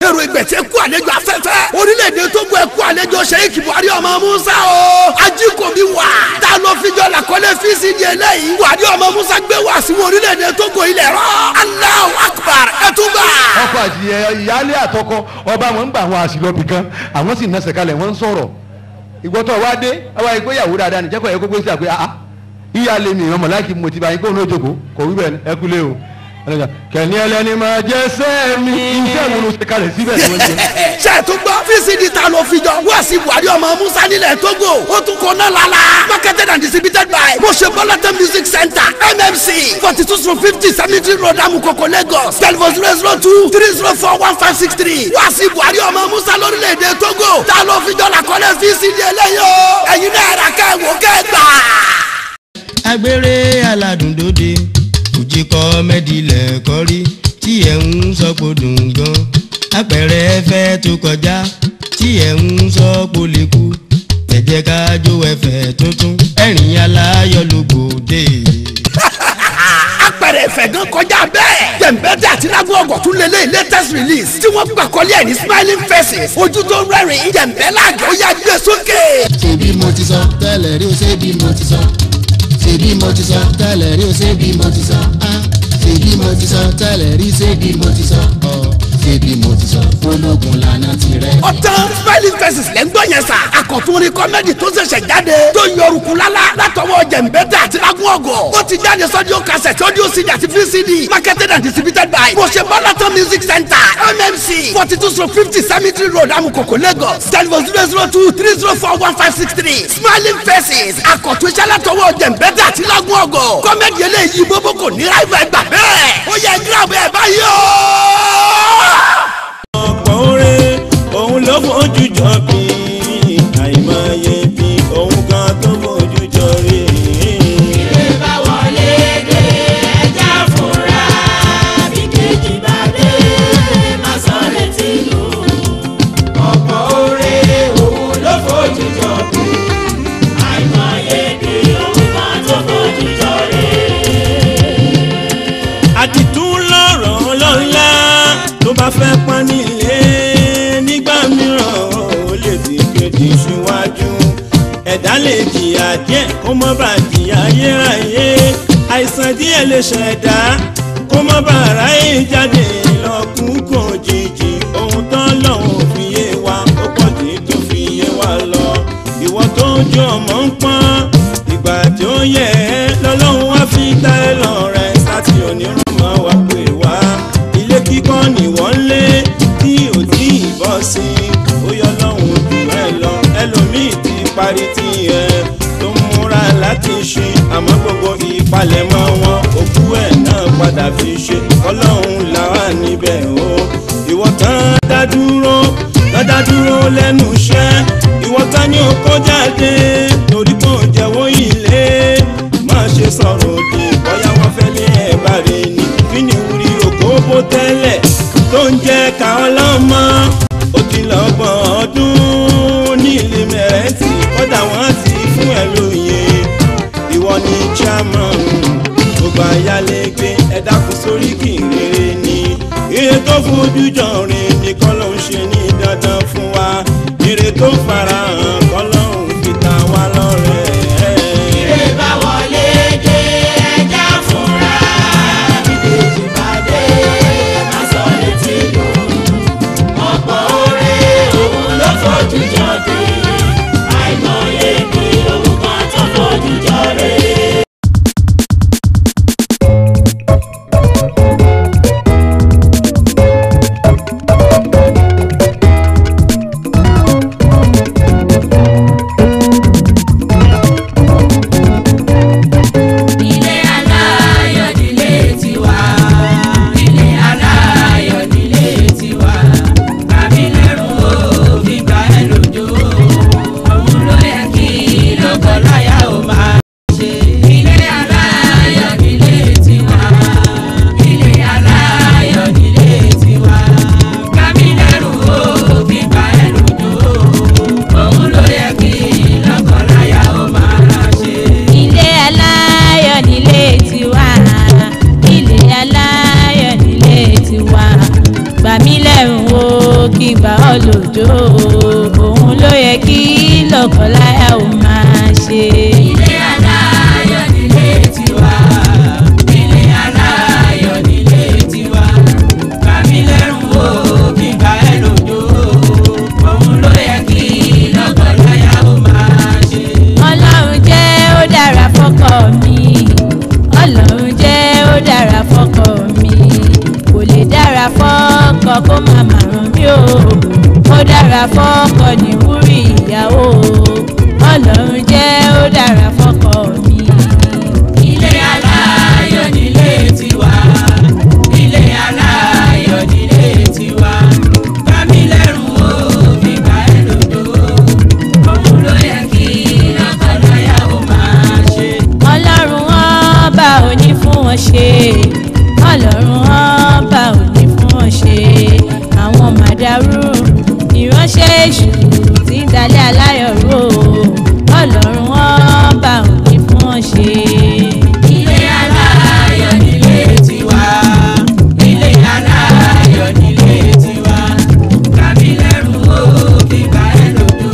èrò ìgbẹ̀tẹ̀ kú àlejò afẹ́fẹ́ orílẹ̀-èdè Tógò ẹ̀kú àlejò Sheikh Buhari ọmọ Musa o ajíkòbí wà tá a lọ fíjọ làkọ́lé fíìsì di eléyìí Buhari ọmọ Musa gbé wá sí orílẹ̀-èdè Tógò ilẹ̀ rọ Allahu Akbar ẹ̀túgbà. ọkọ àti ìyáálé àtọkọ ọba wọn ń gbà àwọn àṣìlọ́bì kan àwọn sì ń nẹsẹ̀ kalẹ̀ wọ́n ń sọ̀rọ̀ ìgbọ́tọ̀ wá dé ọba ìgbéyàwó dáadáa nìjẹ́kọ̀ ẹ̀kọ́ gbé sí àpé ìyáálé mi ọmọ láìkí mo ti bá yín kó ní ojoko kò wí bẹ́ẹ̀ ẹ kúlé o kẹ̀ni ẹlẹ́ni máa jẹ́ sẹ́ẹ̀mí iṣẹ́ ìwúlò ṣe kalẹ̀ síbẹ̀ ni wọ́n jẹ́. ṣe é tún gbọ́ fíìsìdì ta ló fi jọ wá sí Buhari ọmọ Musa nílẹ̀ Tógò ó tún kọ́ náà lálá marketed and distributed by Mujeedat music center MMC 42/50 Cemetery Road Amukoko Lagos telephone 002-304-1563 wá sí Buhari ọmọ Musa lórílẹ̀‐èdè Tógò ta ló fi jọ làkọ́lé fíìsìdì eléyìí o ẹ̀yin náà rà kẹ́wò kẹ́gbà. agbére aládùndóde òjìkọ mẹ́dílẹ̀ kọ́rí tí ẹ̀ ń sọ pé dùn gan apẹ̀rẹ̀ ẹ̀fẹ̀ tó kọjá tí ẹ̀ ń sọ pé lè kú ẹ jẹ́ ká jó ẹ̀fẹ̀ tuntun ẹ̀rín aláyọ̀ ló gbòde. apẹ̀rẹ̀ ẹ̀fẹ̀ gan kọjá bẹ́ẹ̀ jẹ̀mbẹ́dẹ́ àti lágùn ọgọ̀ tún lélẹ̀ latest release tí wọ́n gbà kọ́lé ẹ̀ ní smiling faces ojú tó ń rẹ́rìn jẹ̀mbẹ́láàgì ó yá gbé sókè. ṣebí mo ti sọ tẹ́lẹ̀ rí o ṣebí mo ti sọ ṣebí mo ti sọ tẹ́lẹ̀ rí o ṣebí mo ti sọ ṣebí mo ti sọ tẹ́lẹ̀ rí ṣebí mo ti sọ ṣebí mo ti sọ ológun lànà tirẹ̀. ọ̀tán smiling faces lẹ́ ń gbọ́ yẹn sà àkọ́túnrin kọ́mẹ́dì tó ṣẹ̀ṣẹ̀ jáde tó yọrùkú lálá látọwọ́ jẹ̀mbẹ́dẹ́ àti lágùn ọgọ̀ ó ti jáde sọ́díò cassette audio CD àti VCD marketed and distributed by Mujeedat music center MMC 42/50 Cemetery Road Amukoko Lagos telephone 002-304-1563 smiling faces àkọ́tún iṣẹ́ látọwọ́ jẹ̀mbẹ́dẹ́ àti lágùn ọgọ̀ kọ́mẹ́dì eléyìí bóbó kò ní ráìvà ẹgbà bẹ́ẹ̀ ó yẹ gíráàbù ẹ̀ báyìí o. ọ̀pọ̀ oore òun ló fojú jọ bí àìmọye bí òun kan tó fojú jọ rí. ilé bá wọlé dé ẹja fúnra bí kejì bá dé má sọ létí lù. ọ̀pọ̀ oore òun ló fojú jọ bí àìmọye bí òun kan tó fojú jọ rí. àdìtún lọ́rọ̀ lọ́la tó bá fẹ́ pọ́n nílé nígbà mìíràn ó lè fi kejì síwájú ẹ̀dá lè jìyà díẹ̀ kó mọ́ bá jìyà ayérayé àìsàn díẹ̀ lè ṣẹ̀dá kó mọ́ bá ráyè jáde lọ́kùn kò jìjì ohun tán lọ́hùn fi yé wa ó pọ̀ jù tó fi yé wa lọ ìwọ tó ń jọ ọmọ ń pọ́n ìgbà tí ó yẹ lọ́lọ́run wá fi dá ẹ lọ́rẹ̀ láti onírànmọ́ wa pè wá ilé kíkọ́ ni wọ́n lé tí ò tí ì bọ́ sí ó yọ lọ́hùn jù ẹ lọ ẹlòmíì ti parí tiẹ̀ tó ń múra láti ṣe àmọ́ gbogbo ìpalẹ̀mọ́ wọn òkú ẹ̀ náà padà fi ṣe ọlọ́run làwà níbẹ̀ o ìwọ tán dá dúró lẹ́nu iṣẹ́ ìwọ tán ní okó jáde torí kò jẹ́wọ́ ilé má ṣe sọ̀rọ̀ òdì bóyá wọ́n fẹ́ lé ẹ̀ bá rí ni kí ni orí òkó bó tẹ́lẹ̀ tó ń jẹ́ ká ọlọ́mọ ó ti lọ́gbọ̀n ọdún ní ilé mẹ́rẹ́tì kọ́dà wọ́n ti fún ẹ lóye ìwọ ni chairman gbogbo ayálégbé ẹ dákun sórí kì í rere ni ire tó fojú jọ rìn nìkan ló ń ṣe ní dandan fún wa ire tó farahàn kọ́ ló ń fi ta wá lọ́rẹ. ilé bá wọlé dé ẹja fúnra bí kejì bá dé má sọ létí lù. ọ̀pọ̀ oore òun ló fojú jọ bí àìmọye bí òun kan tó fojú jọ rè. gbà ọ́ lòdò òun ló yẹ kí lọ́kọláya ò máa ṣe. ilé aláyọ̀ nílé tiwa, ilé aláyọ̀ nílé tiwa, bàmí lẹ́rù o kí n bá ẹ lòdò òun ló yẹ kí lọ́kọláya ò máa ṣe. ọlọ́run jẹ́ ó dára fọ́kọ mi, ọlọ́run jẹ́ ó dára fọ́kọ mi, kò lè dára fọ́kọ kó má má ràn mí o, ó dára fọ́kọ ní wúrí ìyàwó, ọlọ́run jẹ́ ó dára fọ́kọ mi. ilé aláyọ̀ nílé tiwa, ilé aláyọ̀ nílé tiwa, bàmí lẹ́rù o kí n bá ẹ lòdò òun ló yẹ kí lọ́kọláya ò máa ṣe. ọlọ́run ọba ò ní fún wọn ṣe, ọlọ́run ọba ò ní fún wọn ṣe, àwọn màdàrú ìránṣẹ́ èṣù tí ń dalẹ̀ aláyọ̀ rú o, ọlọ́run ọba ò ní fún wọn ṣe. ilé aláyọ̀ nílé tiwa, ilé aláyọ̀ nílé tiwa, bàmí lẹ́rù o kí n bá ẹ lòdò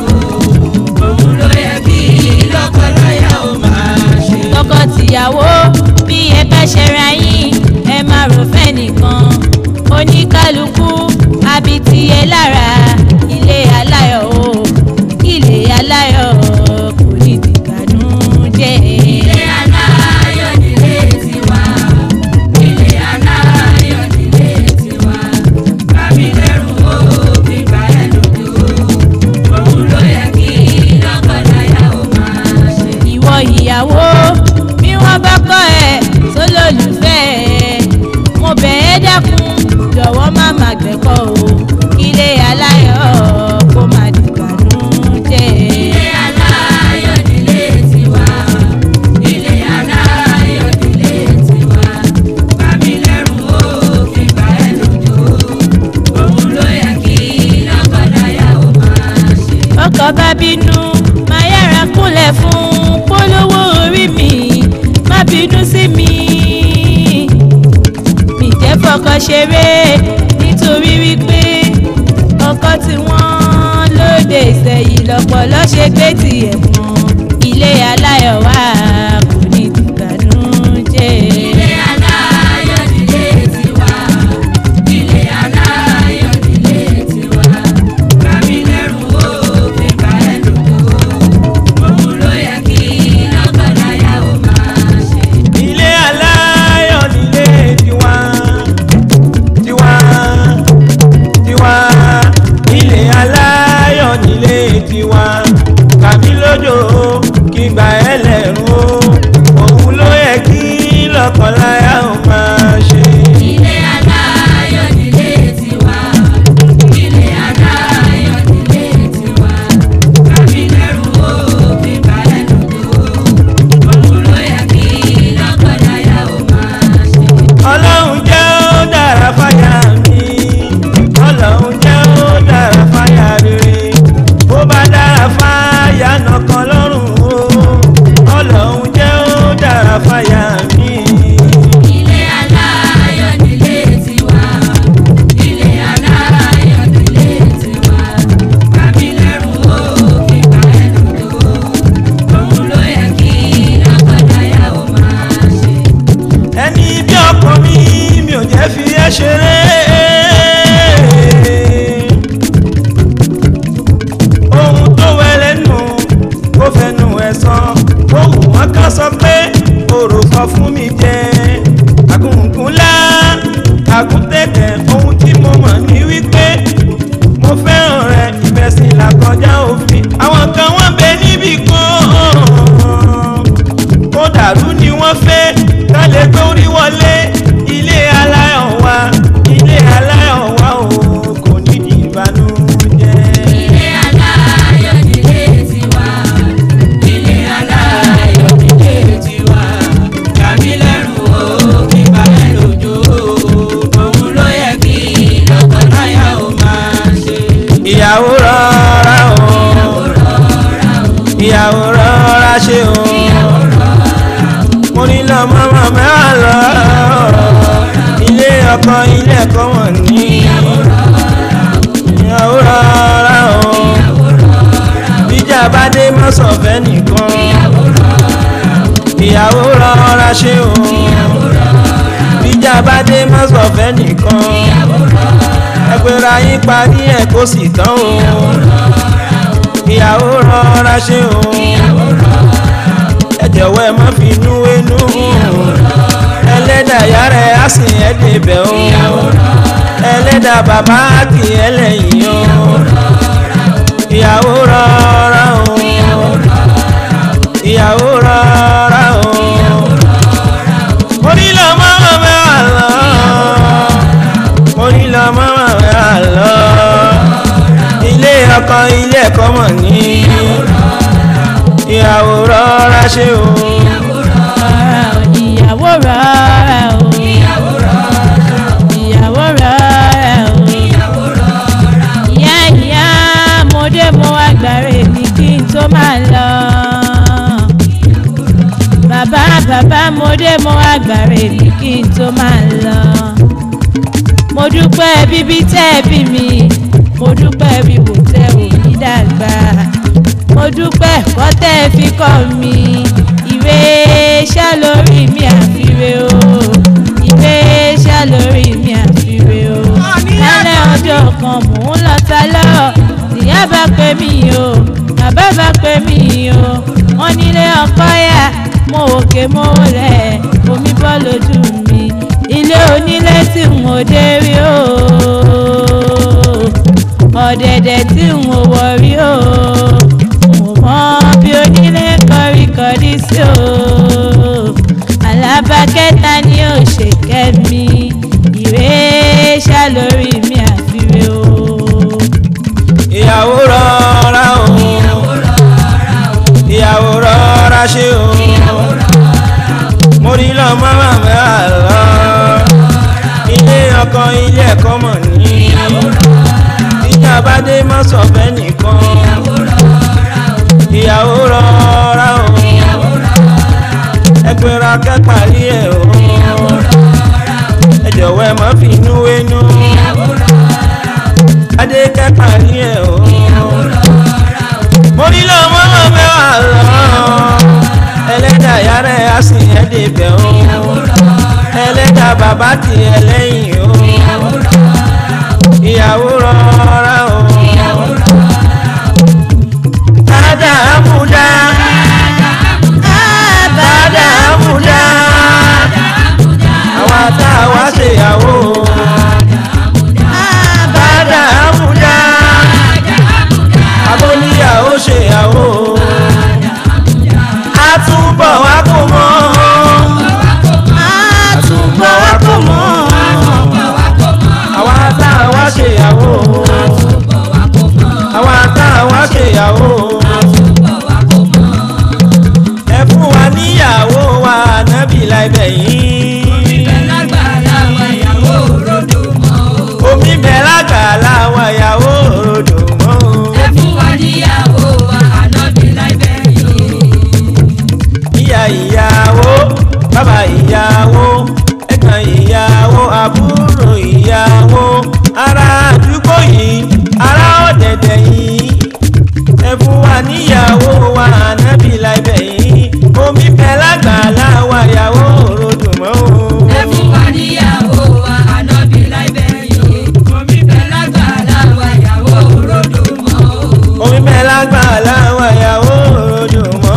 òun ló yẹ kí lọ́kọláya ò máa ṣe. tọkọ-tìyàwó bí ẹ bá ṣẹra yín ẹ máa rò fẹ́ nìkan, oníkálukú abitiye lára, ilé aláyọ̀ o ilé aláyọ̀ kò ní dìgbànújẹ́. ilé aláyọ̀ nílé tiwa, ilé aláyọ̀ nílé tiwa, bàmí lẹ́rù o kí n bá ẹ lòdò òun ló yẹ kí lọ́kọláya ò máa ṣe. ìwọ ìyàwó bí wọ́n bá kọ́ ẹ sólólùfẹ́ ẹ, mo bẹ̀ ẹ́ dákun jọ̀wọ́ má má gbẹ̀kọ́ o, ilé aláyọ̀ kó má dìgbànújẹ́. ilé aláyọ̀ nílé tiwa, ilé aláyọ̀ nílé tiwa, bàmí lẹ́rù o kí n bá ẹ lòdò òun ló yẹ kí lọ́kọláya ò máa ṣe. ọkọ bá bínú máa yára kúnlẹ̀ fún polówó orí mi, má bínú sí mi, mi jẹ́ fọkọ ṣeré nítorí wípé ọkọ tí wọ́n lóde ìsẹ̀yìn lọ́pọ̀lọ́ ṣe gbé tiẹ̀ mọ́, ilé aláyọ̀ wá kò ní dìgbànújẹ́. ilé aláyọ̀ nílé tiwa, ilé aláyọ̀ nílé tiwa, bàmí lẹ́rù o kí n bá ẹ lòdò òun ló yẹ kí lọ́kọláya ò máa ṣe. ilé aláyọ̀ nílé tiwa tiwa tiwa, ilé aláyọ̀ nílé tiwa, kàmí lójó kí gbà ẹ́ lẹ́rù o òun ló yẹ kí lọ́kọláya ò máa ṣe. ilé aláyọ̀ nílé tiwa, ilé aláyọ̀ nílé tiwa, bàmí lẹ́rù o kí n bá ẹ lòdò òun ló yẹ kí lọ́kọláya ò máa ṣe. ọlọ́run jẹ́ ó dára fáyà mi, ọlọ́run jẹ́ ó dára fáyà rere, bó bá dára fáyà nọkan lọ́rùn o, ọlọ́run jẹ́ ó dára fáyà mi. ilé aláyọ̀ nílé tiwa, ilé aláyọ̀ nílé tiwa, bàmí lẹ́rù o kí n bá ẹ lòdò òun ló yẹ kí lọ́kọláya ò máa ṣe. ẹni bí ọkọ mi ò jẹ́ fi ẹ́ ṣeré, ohun tó wẹlẹ́ nù kó fẹnu ẹ̀ sọ, ohun wọn ká sọ pé òrò sọ fún mi jẹ́ àgùnkùnlá àgùntẹ̀tẹ̀, ohun tí mo mọ̀ ní wípé mo fẹ́ràn rẹ ìbẹ̀sìn làkọjá òfin, àwọn kan wọ́n bẹ níbì kan kó dàrú ni wọ́n fẹ́ ká lè gbórí wọlé, ilé aláyọ̀ wa ilé aláyọ̀ wa o kò ní di ìbànújẹ́. ilé aláyọ̀ nílé tiwa, ilé aláyọ̀ nílé tiwa, bàmí lẹ́rù o kí n bá ẹ lòdò òun ló yẹ kí lọ́kọláya ò máa ṣe. ìyàwó rọra o, ìyàwó rọra ṣe o, mo ní lọ́mọ mẹ́wàá lọ, ilé ọkọ ilé ẹ̀kọ́ wọn ní ìyàwó sọ fẹ́ nìkan. ìyàwó rọra ṣe o. bíjà bá dé má sọ fẹ́ nìkan. ẹgbẹ́ra yín parí ẹ̀ kó sì tán o. ìyàwó rọra ṣe o. ẹ jọ̀wọ́ ẹ má fi inú wénú. ẹlẹ́dàá ìyá rẹ̀ á sì ẹ́ débẹ̀ o. ẹlẹ́dàá bàbá á kì í ẹlẹ́yìn o. ìyàwó rọra o. ìyàwó rọra o. onílọ mọ́mọ́ mẹ́wàá lọ. onílọ mọ́mọ́ mẹ́wàá lọ. ilé ọkọ ilé ẹ̀kọ́ mọ̀ ní. ìyàwó rọra ṣe o. ìyàwó rọra o. ìyàwó rọra o. ìyá ìyá mo dé mo wá gbàrè mi kí n tó máa lọ. bàbá mo dé mo wá gbàrè mi kí n tó máa lọ. mo dúpẹ́ bíbí tẹ́ bí mi. mo dúpẹ́ bí wò tẹ́ òbí dàgbà. mo dúpẹ́ kọ́ tẹ́ fi kọ́ mi. ìwé ṣá lórí mi àfiwé o. ìwé ṣá lórí mi àfiwé o. lálẹ́ ọjọ́ kan mò ń lọ ta lọ. ìyá bá pè mí o. bàbá bá pè mí o. wọ́n nílé ọkọ yá. mo òkè mo rẹ̀ omi bọ́ lójú mi. ilé onílé tí mo dé rí o. ọ̀dẹ̀dẹ̀ tí mo wọ̀ rí o. mo mọ bí onílé kọríkọrí sí o. alábàkẹ́ta ni ó ṣe kẹ́mi. ìwé ṣá lórí mi àfiwé o. ìyàwó rọra o. ìyàwó rọra ṣe o. mo rí lọ mọ́mọ́ mẹ́wàá lọ. ilé ọkọ ilé ẹ̀kọ́ mọ̀ ní. ìjà bá dé má sọ fẹ́ nìkan. ìyàwó rọra o. ẹgbẹ́ra kẹ́pàrí ẹ̀ o. ẹ jọ̀wọ́ ẹ má fi inú wénú. adé kẹ́pàrí ẹ̀ o. mo rí lọ mọ́mọ́ mẹ́wàá lọ. ẹlẹ́dàá ìyá rẹ̀ á sì ẹ́ débẹ̀ o. ẹlẹ́dàá bàbá ti ẹ lẹ́yìn o. ìyàwó rọra o. bàdà àmúdá. bàdà àmúdá. àwa tá a wá ṣèyàwó. bàdà àmúdá. abóníyàwó ṣèyàwó. àtúbọ̀ wá kò mọ́. àtúbọ̀ wá kò mọ́. àwa tá a wá ṣèyàwó. àwa tá a wá ṣèyàwó. ẹ fún wa níyàwó wa nábì láìbẹ̀ yín. omi bẹ̀ lágbàlá wa ìyàwó òrodò mọ́. ẹ fún wa níyàwó wa nábì láìbẹ̀ yín. ìyá ìyàwó bàbá ìyàwó ẹ̀gbọ́n ìyàwó àbúrò ìyàwó ará àdúgbò yìí ará ọ̀dẹ̀dẹ̀ yìí ẹ fún wa níyàwó wa nábì láìbẹ̀ yìí omi bẹ̀ lágbàlá wa ìyàwó òrodò mọ́. ẹ fún wa níyàwó wa nábì láìbẹ̀ yín. omi bẹ̀ lágbàlá wa ìyàwó òrodò mọ́. omi bẹ̀ lágbàlá wa ìyàwó òrodò mọ́.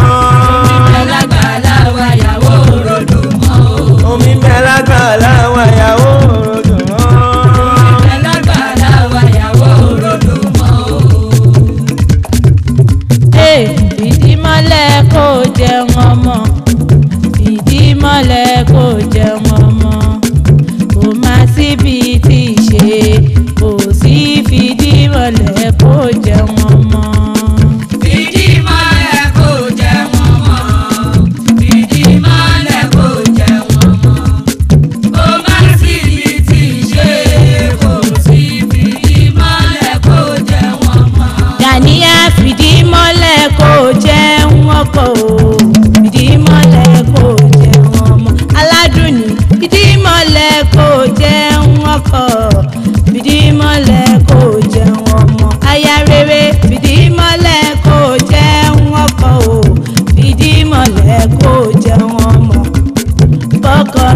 omi bẹ̀ lágbàlá wa ìyàwó òrodò mọ́. fìdí mọ́lẹ̀ kó jẹun ọmọ. fìdí mọ́lẹ̀ kó jẹun ọmọ. kò má síbi tí ì ṣe. kò sí fìdí mọ́lẹ̀ kó jẹun ọmọ. fìdí mọ́lẹ̀ kó jẹun ọmọ. fìdí mọ́lẹ̀ kó jẹun ọmọ. kò má síbi tí ì ṣe. kò sí fìdí mọ́lẹ̀ kó jẹun ọmọ. Gàníyà fìdí mọ́lẹ̀ kó jẹun ọkọ o. fìdí mọ́lẹ̀.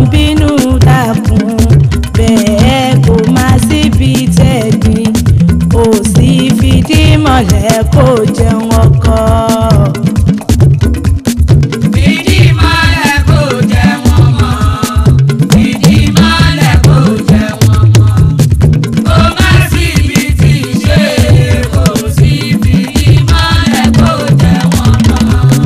bínú dákun bẹ́ẹ̀ kò má síbi tẹ̀gbìn ò sì fìdí mọ̀lẹ́ kó jẹun ọkọ. fìdí mọ́lẹ̀ kó jẹun ọmọ fìdí mọ́lẹ̀ kó jẹun ọmọ kó má síbi tí ṣe kò sí fìdí mọ́lẹ̀ kó jẹun ọmọ.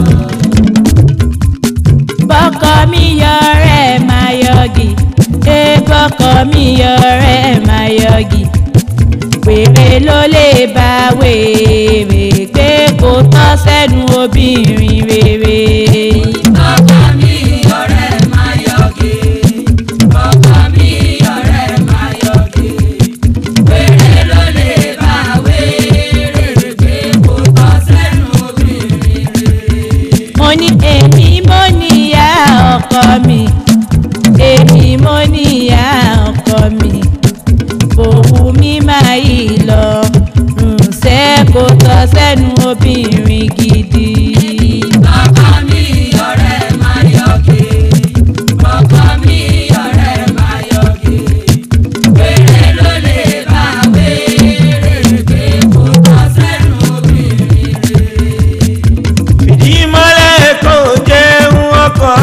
bọ́kọ mi yọrẹ máa yọgì bọ́kọ mi yọrẹ máa yọgì wèrè ló lè bá wèrè pé kò tọ́ sẹ́nu obìnrin rere. bọ́kọ mi ọ̀rẹ́ máa yọ̀gì bọ́kọ mi ọ̀rẹ́ máa yọ̀gì wèrè ló lè bá wèrè pé kò tọ́ sẹ́nu obìnrin rere. mo ní èmi mo níyà ọkọ mi èmi mo níyà ọkọ mi òwú mi máa yí lọ ǹṣẹ́ kò tọ́ sẹ́nu obìnrin gidi. bọ́kọ mi ọ̀rẹ́ máa yọ̀gì bọ́kọ mi ọ̀rẹ́ máa yọ̀gì wèrè ló lè bá wèrè pé kò tọ́ sẹ́nu obìnrin rere. fìdí mọ́lẹ̀ kó jẹun ọkọ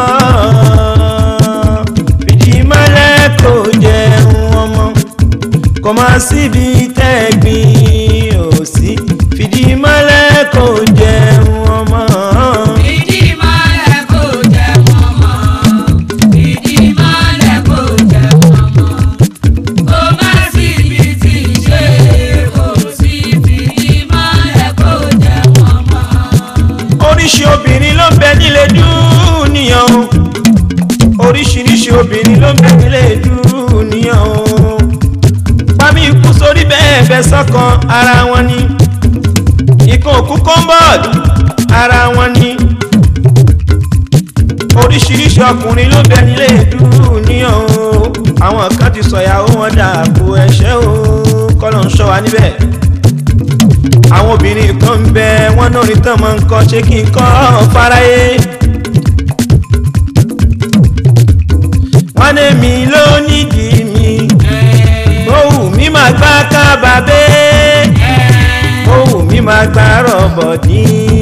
fìdí mọ́lẹ̀ kó jẹun ọmọ kò má síbi tẹ́gbìn ò sí fìdí mọ́lẹ̀ kó jẹun ọmọ. fìdí mọ́lẹ̀ kó jẹun ọmọ fìdí mọ́lẹ̀ kó jẹun ọmọ kó má síbi tí ṣe kò sí fìdí mọ́lẹ̀ kó jẹun ọmọ. oríṣi obìnrin ló ń bẹ nílé dúníyàn o oríṣiríṣi obìnrin ló ń bẹ nílé dúníyàn o pàmí ikú sórí bẹ́ẹ̀ bẹ́ sọ́kan ara wọn ni ikú òkú kọ́ńbọ́ọ̀dù ara wọn ni oríṣiríṣi ọkùnrin ló ń bẹ nílé dúníyàn o àwọn kan ti sọ̀yàwó wọn dàpò ẹ̀ṣẹ̀ o kọ́lọ̀ ń ṣọ́ wa níbẹ̀ àwọn obìnrin kan ń bẹ wọn náà rí tán máa ń kọ́ ṣé kí n kọ́ fáráyé wọn ní mi ló nídìí mi òwú mi máa gbá kábàbé òwú mi máa gbá rọ̀bọ̀dí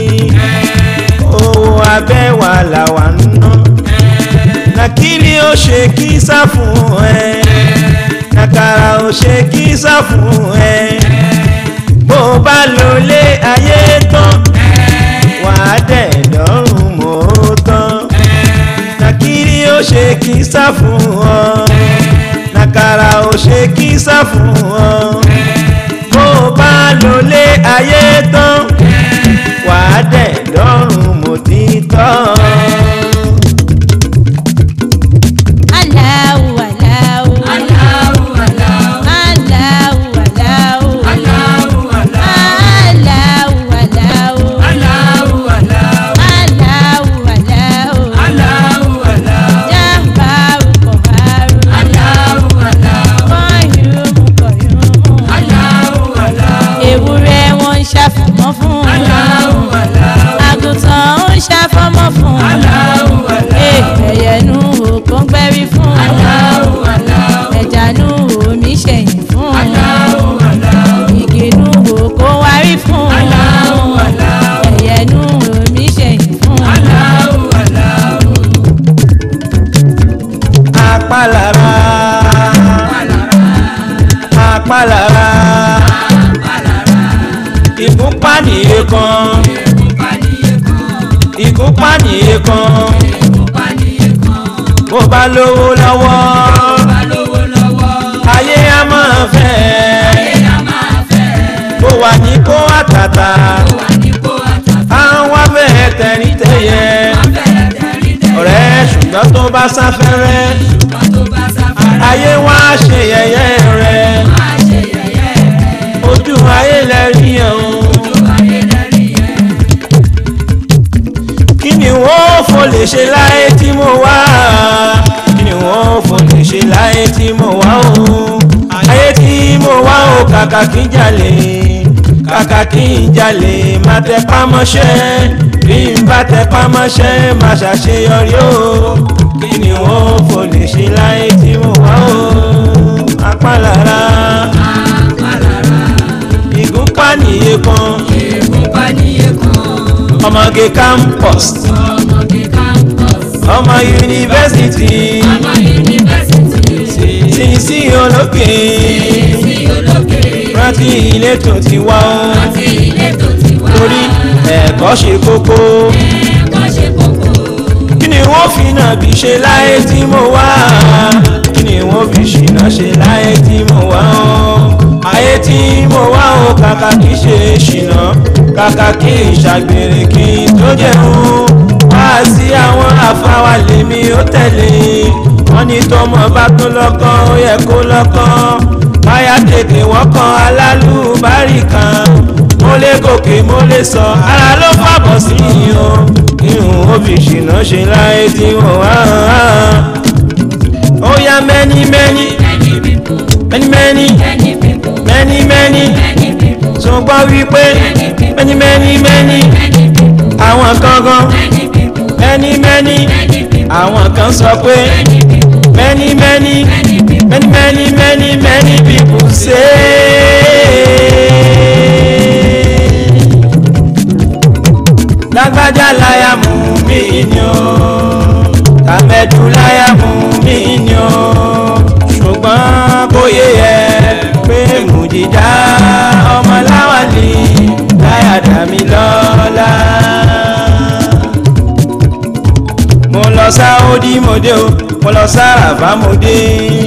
owó abẹ́ wà làwà ń ná nàkírí ó ṣe kí sá fún ẹ nàkàrà ó ṣe kí sá fún ẹ bó bá lò lé ayé tán wàá dẹ̀ lọ́rùn mọ́ tán nàkírí ó ṣe kí sá fún ọ nàkàrà ó ṣe kí sá fún ọ bó bá lò lé ayé tán wàá dẹ̀ lọ́rùn mọ́ títọ́. Allahu Allahu Allahu Allahu Allahu Allahu Allahu Allahu Allahu Allahu Allahu Allahu Allahu Allahu Allahu Jabbaru Qaharu Allahu Allahu Qayyumu Qayyumu Allahu Allahu ewúrẹ́ wọn ń ṣàfọ̀mọ́ fún Allahu Allahu àgùntàn ń ṣàfọ̀mọ́ fún Allahu Allahu ẹyẹnu òkò ń gbẹ́rí fún Allahu Allahu ẹ̀jánú omi ṣẹ̀yìn fún Allahu Allahu ìgínú òkò wárí fún Allahu Allahu ẹyẹnu omi ṣẹ̀yìn fún Allahu Allahu apálára apálára ìgúnpá nìyẹn kan ìgúnpá nìyẹn kan bó bá lówó lọ́wọ́ ayé á máa fẹ́ bó wà ní kó àtàtà àwọn abẹ́ tẹ̀rí tẹ̀yẹ ọ̀rẹ́ ṣùgbọ́n tó bá sáfẹ́rẹ́ ayé wá ṣe yẹ̀yẹ́ rẹ̀ ojú ayé lẹ́rí ẹ̀hún kí ni wọ́n fò lè ṣe láyé tí mo wá kí ni wọ́n fò lè ṣe láyé tí mo wá o ayé tí mo wá o kàkà kí n jalè kàkà kí n jalè má tẹpá mọ́ṣẹ́ bí n bá tẹpá mọ́ṣẹ́ má ṣàṣeyọrí o kí kí ni wọ́n fò lè ṣe láyé tí mo wá o. apálára ìgúnpá nìyẹn kan ọmọge campus ọmọ yunifásitì sísí olókè rántí ilé tó ti wá ó torí ẹ̀kọ́ ṣe kókó kí ni wọ́n fi náà bí ṣe láyé tí mo wá kí ni wọ́n fi ṣìnà ṣe láyé tí mo wá ó ayé tí mo wá ó kàkà kí ṣe ṣìnà kàkà kí ìṣàgbèrè kí tó jẹun wá sí àwọn àfáwà lèmi ó tẹ̀lé wọ́n ní tọmọ bá tó lọ́kàn ó yẹ kó lọ́kàn báyà tètè wọ́n kan alálùbárì kan mo lè gòkè mo lè sọ ara ló fàbọ̀ sí i o irun òbí ṣìnà ṣe láyé tí wọ́n wá ó yá many ṣùgbọ́n wípé many àwọn kankan many àwọn kan sọ pé many people say lágbájá láyà Mumeen o tàmẹ́dù láyà Mumeen o ṣùgbọ́n kò yé ẹ pé Mujeedat ọmọ láwàlì láyà Damilola. mo lọ Saudi mo dé o mo lọ Sàràfà mo dé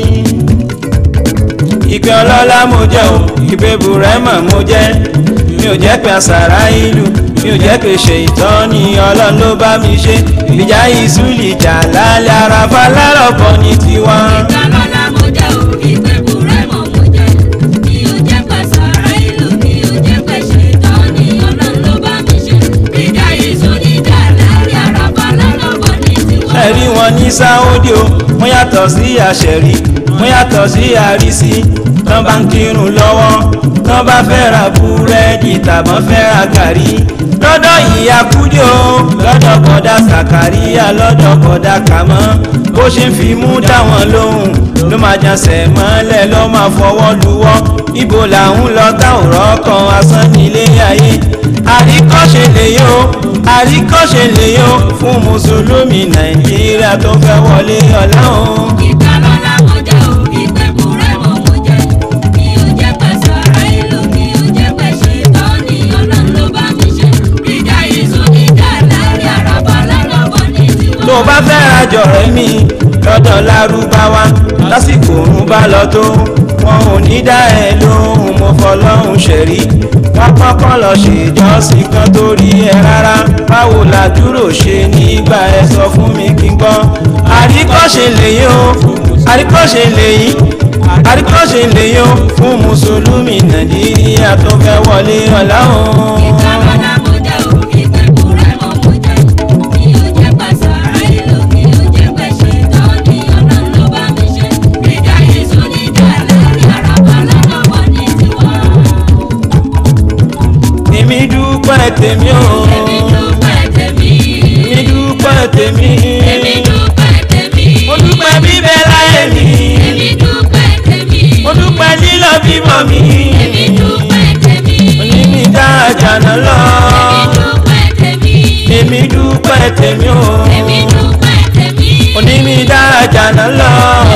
ìpè ọlọ́lá mo jẹ́ o ìpè bùrẹ́mà mo jẹ́ mi ò jẹ́ pé àṣàrà ìlú mi ò jẹ́ pé ṣe ìtọ́ni ọlọ́run ló bá mi ṣe ìjà ìsúlì jà lálẹ́ àràfà lárọ̀bọ ní tiwa. ìgbàlọ́lá mo jẹ́ o ìpè bùrẹ́mà mo jẹ́ mi ò jẹ́ pé àṣàrà ìlú mi ò jẹ́ pé ṣe ìtọ́ni ọlọ́run ló bá mi ṣe ìjà ìsúlì jà lálẹ́ àràfà lárọ̀bọ ní tiwa. ẹ̀rí wọn ní Sáúdì o wọ́n yàtọ̀ sí àṣẹ̀rí wọ́n yàtọ̀ sí àrísí tán bá ń kírun lọ́wọ́ tán bá fẹ́ ra búrẹ́dì tàbọ́n fẹ́ ra gàrí lọ́dọ̀ ìyá Kúdí o lọ́dọ̀ bọ̀dá Sàkàríyà lọ́dọ̀ bọ̀dá Kàmọ́ bó ṣe ń fi mú dáwọn lóhùn ló máa jànsẹ̀ mọ́lẹ̀ ló máa fọwọ́ luwọ́ ibo làwọn lọ táwòrán kan asán nílé ayé àríkọ́ṣe lèyí o fún mùsùlùmí Nàìjíríà tó fẹ́ wọlé ọ̀la o. ìgbàlọ́lá mo jẹ́ o ìpè bùrẹ́mà mo jẹ́ mi ò jẹ́ pé àṣàrà ìlú mi ò jẹ́ pé ṣe ìtọ́ni ọlọ́run ló bá mi ṣe ìjà ìsúlì jà lálẹ́ àràfà lárọ̀bọ ní tiwa. tó bá fẹ́ rajọ rẹ̀ mi lọ́dọ̀ Lárúbáwá lásìkò òun bá lọ tó wọn ò ní dá ẹ lóhùn mo fọlọ́hún ṣẹ̀rí wọ́n kọ́kọ́ lọ ṣèjọ́sìn kan tó rí ẹ rárá báwo la dúró ṣe nígbà ẹ sọ fún mi kí n gbọ́ àríkọ́ṣe lèyí o fún mùsùlùmí Nàìjíríà tó fẹ́ wọlé ọ̀la o. ìgbàlọ́lá mo jẹ́ o ìpè bùrẹ́mà mo jẹ́ mi ò jẹ́ pé àṣàrà ìlú mi ò jẹ́ pé ṣe ìtọ́ni ọlọ́run ló bá mi ṣe ìjà ìsúlì jà lálẹ́ àràfà lárọ̀bọ ní tiwa. èmi dúpẹ́ tèmi o èmi dúpẹ́ tèmi. èmi dúpẹ́ tèmi èmi dúpẹ́ tèmi. mo dúpẹ́ bíbẹ láyé mi èmi dúpẹ́ tèmi. mo dúpẹ́ lílọ bímọ mi èmi dúpẹ́ tèmi. òní mi dá àjànà lọ èmi dúpẹ́ tèmi. èmi dúpẹ́ tèmi o èmi dúpẹ́ tèmi. òní mi dá àjànà lọ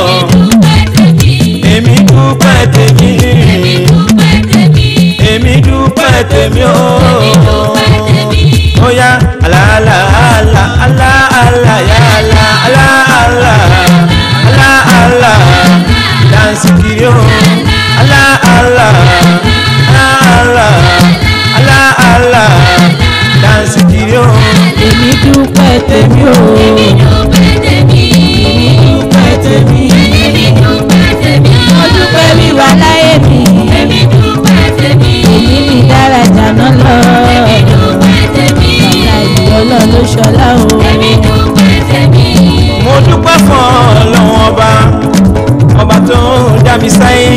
èmi dúpẹ́ tèmi. èmi dúpẹ́ tèmi èmi dúpẹ́ tèmi. èmi dúpẹ́ tèmi o èmi dúpẹ́ tèmi. oya ala ala ala ala ala ya ala ala ala ala ala dance kiri o ala ala ala ala ala ala dance kiri o. èmi dúpẹ́ tèmi o. èmi dúpẹ́ tèmi. èmi dúpẹ́ tèmi. èmi dúpẹ́ tèmi. mo dúpẹ́ wíwà láyé mi. èmi dúpẹ́ tèmi. èmi mi dára jàná lọ. èmi dúpẹ́ tèmi. bàbá ìyọ́lọ́ ló ṣọlá o. èmi dúpẹ́ tèmi. mo dúpẹ́ fún Ọlọ́run ọba tó ń dá mi sáyé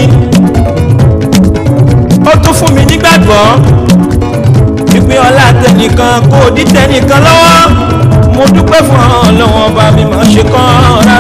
ó tún fún mi nígbàgbọ́ pípín ọlá tẹnìkan kò dí tẹnìkan lọ́wọ́ mo dúpẹ́ fún Ọlọ́run ọba mi máa ṣe kán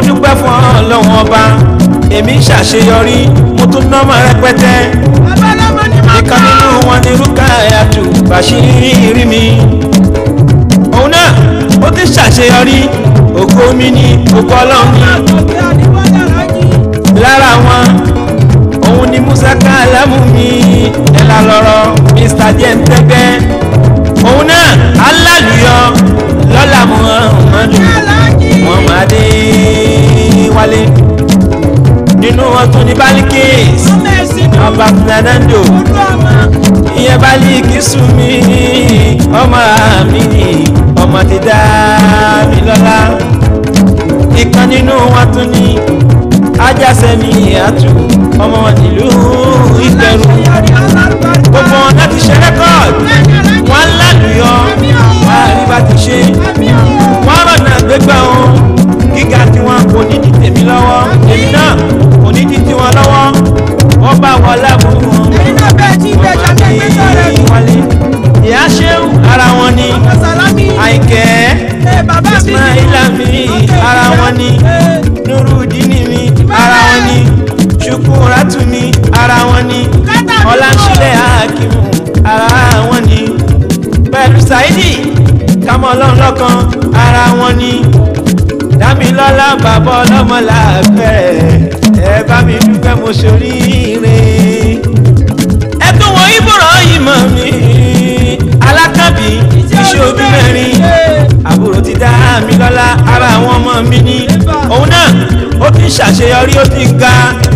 dúpẹ́ fún Ọlọ́run ọba èmi ṣàṣeyọrí mo tún nọ́mọ rẹpẹtẹ ìkan nínú wọn ni Rukayatu Bashiri mi òun náà ó ti ṣàṣeyọrí ògo mi ní ògo Ọlọ́run ní lára wọn òun ni Musa Kalamu mi ẹ̀la lọ́rọ̀ Mr. Jentege òun náà alálùyọ lọ́la Muhammadu wálé nínú wọn tún ní Balikis ọba Fernando ìyẹn Balikis mi ọmọ mi ọmọ ti Damilola ìkan nínú wọn tún ní Ajásẹ́mi àtù ọmọ wọn nílùú Ìpẹ̀rù gbogbo wọn láti ṣe rẹ́kọ̀d wọn lálùyọ wọn àríwá ti ṣe wọn rọ̀nà gbégbá wọn gíga tí wọn kò ní di tèmi lọ́wọ́ èmi náà kò ní di tiwọn lọ́wọ́ wọ́n bá wọn lábùú wọn wọlé ìyá ṣéwù ara wọn ni Àyìnkẹ́ Ismaila mi ara wọn ni Nurudini mi ara wọn ni Shukuratu mi ara wọn ni Ọláńṣílẹ̀ Hakimu ara wọn ni pẹ̀lú Saidi Kamọlọ́n lọ́kan ara wọn ni Damilola bàbá ọlọ́mọ làbẹ̀rẹ̀ ẹ bá mi dúpẹ́ mo ṣoríire ẹ tó wọ ìbúrọ̀ yìí mọ̀ mi alákàbí iṣẹ́ ojú mẹ́rin àbúrò ti Damilola ara àwọn ọmọ mi ní òun náà ó ti ṣàṣeyọrí ó ti ga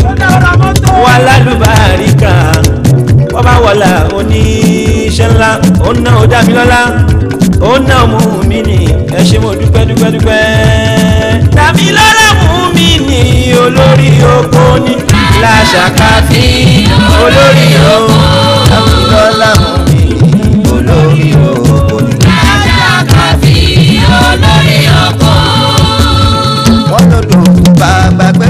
wà lálùbáríkà wọ́n bá wọ̀là oníṣẹ́ ńlá òun náà ó Damilola òun náà Mumeen ẹ ṣé mo dúpẹ́ dúpẹ́ dúpẹ́ Damilola Mumeen olórí oko ní làṣàkàfí olórí oko Damilola Mumeen olórí oko ní làṣàkàfí olórí oko. wọ́n lọ́dọ̀ bá gbàgbé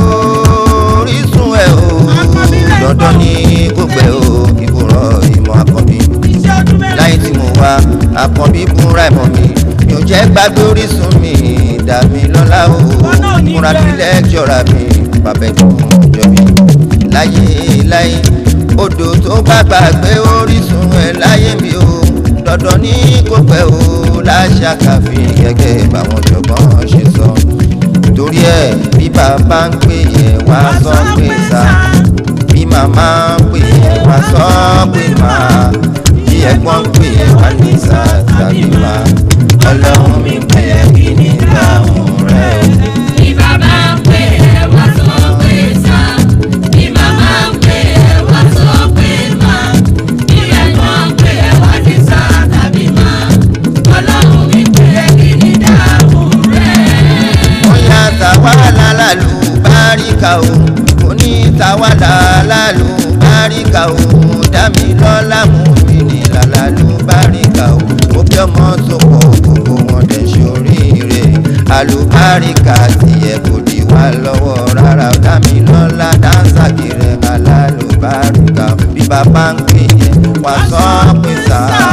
orísun ẹ̀ o dandan ní gbogbo ẹ̀ o ìbúrọ̀ ìmọ̀ àkànbí láyé tí mo wá àkànbí búra ìmọ̀ mi yóò jẹ́ gbàgbé orísun mi Damilola o múra bí lẹ́jọ́ra mi bàbá ẹ̀dùn jọ mi láyé láyé odò tó bá gbàgbé orísun ẹ̀ láyé mi o dandan ní gbogbo ẹ̀ o láṣàkàfí gẹ́gẹ́ báwọn jọ̀gbọ́n ṣe sọ torí ẹ̀ bí bàbá ń pè ẹ̀ wá sọ pé sá bí màmá ń pè ẹ̀ wá sọ pé máa bí ẹ̀gbọ́n ń pè ẹ̀ wá ní sá tàbí máa Ọlọ́run mi pè ẹ́ kí ni dáhùn rẹ̀. bí bàbá ń pè ẹ́ wá sọ pé sá bí màmá ń pè ẹ́ wá sọ pé má bí ẹ̀gbọ́n ń pè ẹ́ wá ní sá tàbí má Ọlọ́run mi pè ẹ́ kí ni dáhùn rẹ̀. Bóyá tàwálà lálù báríkà o mo ní tàwálà lálù báríkà o Damilola Mumeen lálù báríkà o mo bí ọmọ tó pọ̀ gbogbo wọn dẹ̀ ṣoríire àlùbáríkà tiẹ̀ kò di wá lọ́wọ́ rárá Damilola dáńsà kiri alálùbáríkà bí bàbá ń pè é wá sọ pé sáà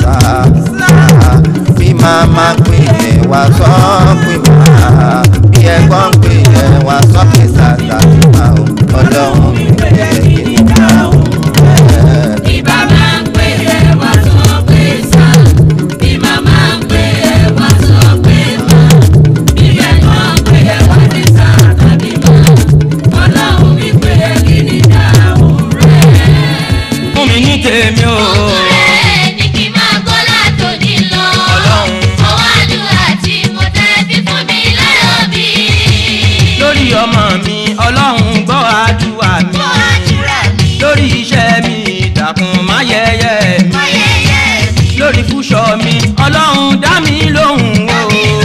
bí màmá ń pè é wá sọ pé máa bí ẹ̀gbọ́n ń pè é wá sọ pé sáà tàbí máa Ọlọ́run mi pè é kí ni dáhùn rẹ̀. bí bàbá ń pè ẹ́ wá sọ pé sá bí màmá ń pè ẹ́ wá sọ pé má bí ẹ̀gbọ́n ń pè ẹ́ wá ní sá tàbí má Ọlọ́run mi pè ẹ́ kí ni dáhùn rẹ̀. fún mi ní tèmi o. ọ̀rẹ́ ní kí n máa gbọ́ látòní lọ. Ọlọ́run. ọwọ́ àdúrà tí mo tẹ́ bí fún mi láyọ̀ bí. lórí ọmọ mi Ọlọ́run gbọ́ àdúrà mi. gbọ́ àdúrà mi. lórí iṣẹ́ mi dákun má yẹ̀yẹ́ mi. má yẹ̀yẹ́ mi. lórí fúnṣọ mi Ọlọ́run dá mi lóhùn o.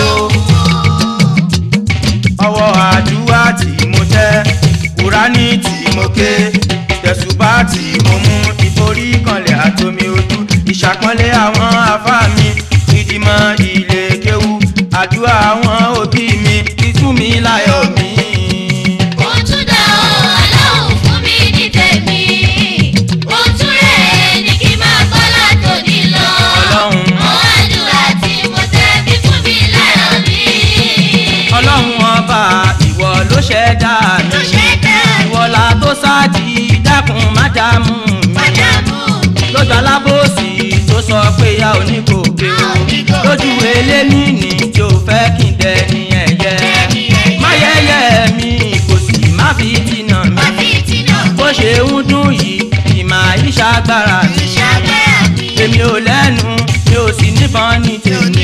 ọwọ́ àdúrà tí mo tẹ́ Kùránì tí mo ké tẹ̀sùbá tí mo mú ìforí kanlẹ̀ àtomi ojú ìṣàpọ́nlé àwọn afá mi ìdìmọ̀ ilé kéwú àdúrà àwọn òbí mi ìtú mi láyọ̀ mi. ó tún dá Ọlọ́run fún mi ní tèmi. ó tún rẹ̀ ní kí n máa gbọ́ látòní lọ. Ọlọ́run. ọwọ́ àdúrà tí mo tẹ́ bí fún mi láyọ̀ bí. Ọlọ́run ọba a ò ní gòkè o lójú elémi ní tí o fẹ́ kí n dẹni ẹ̀yẹ má yẹ̀yẹ́ mi kò sì má fi tìǹà mi bó ṣe ń dún yìí ìmọ̀ àyíṣàgbára mi èmi ò lẹ́nu mi ò sì níbọn ní tèmi